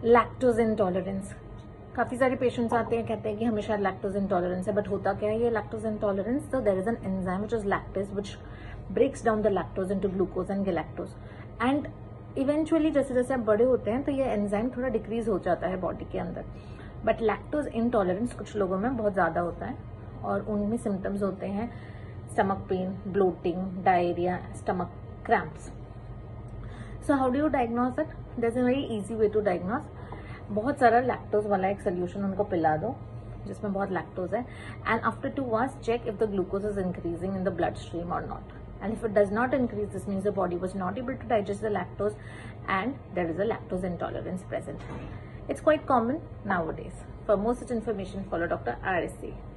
Lactose intolerance, काफी सारे patients आते हैं कहते हैं कि हमें शायद लैक्टोज इंटॉलरेंस है, बट होता क्या है ये लैक्टोज इंटॉलरेंस? तो there is an enzyme which is lactase which breaks down the lactose into glucose and galactose, and eventually जैसे जैसे आप बड़े होते हैं तो ये एंजाइम थोड़ा डिक्रीज हो जाता है बॉडी के अंदर। बट लैक्टोज इंटॉलरेंस कुछ लोगों में बहुत ज्यादा होता है और उनमें सिम्टम्स होते हैं stomach pain, bloating, diarrhoea, stomach cramps. So how do you diagnose it? There is a very easy way to diagnose. बहुत सारा लैक्टोज वाला एक सोल्यूशन उनको पिला दो जिसमें बहुत लैक्टोज है, and after 2 hours check if the glucose is increasing in the blood stream और not, and if it does not increase, this means the body was not able to digest the lactose and there is a lactose intolerance present. It's quite common nowadays. For more such information, follow Dr. RSC.